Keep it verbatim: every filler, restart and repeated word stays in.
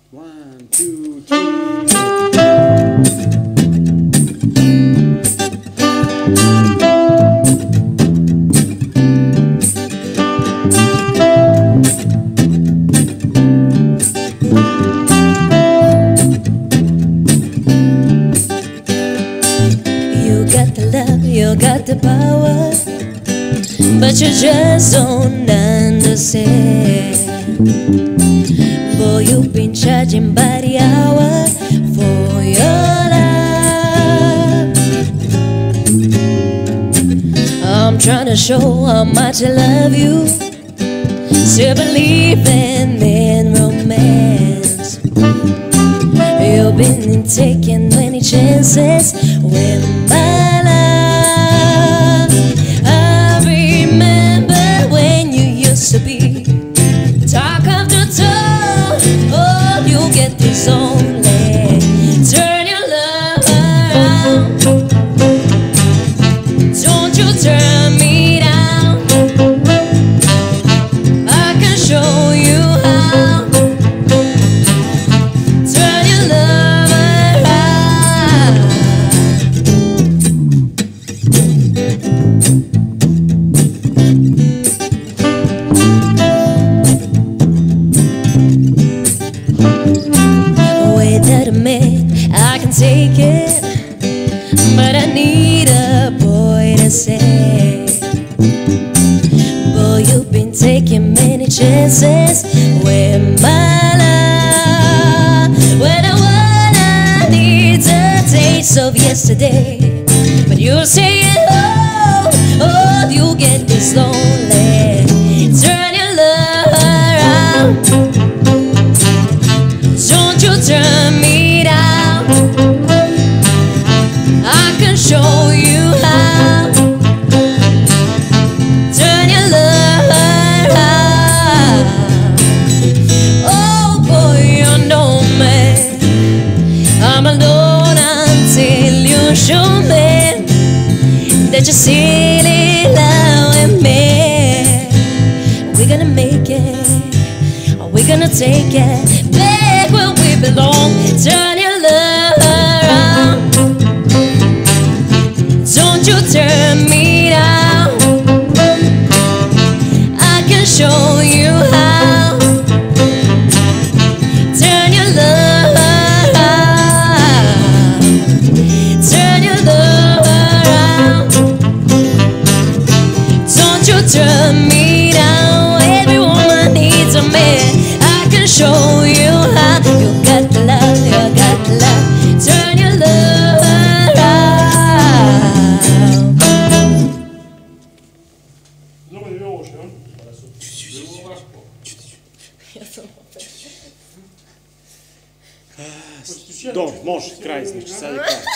One, two, three. You got the love, you got the power, but you just don't understand. Boy, you've been charging by the hour for your love. I'm trying to show how much I love you, still believing in romance. You've been taking many chances with my love. I remember when you used to be talk of the town. Oh, you get this only. Turn your love around. Don't you turn me down. I can show you how. Turn your love around. Without a man, I can take it, but I need a boy to say. Boy, you've been taking many chances with my love. When I wanna need a taste of yesterday, but you're saying, oh, oh, you get this lonely. Turn your love around. Don't you turn me down. I can show you how. Turn your love around. Oh boy, you know me. I'm alone until you show me that you're silly loving me. We're gonna make it. We're gonna take it back where we belong. Turn your love around. Don't you turn me down. I can show you how. Turn your love around. Turn your love around. Don't you turn me down. Every woman needs a man. I can show you how. You got the love, you got the love. Turn your love around. Zobacz, wyjąło się. До, може, край, значи, сега да кажа.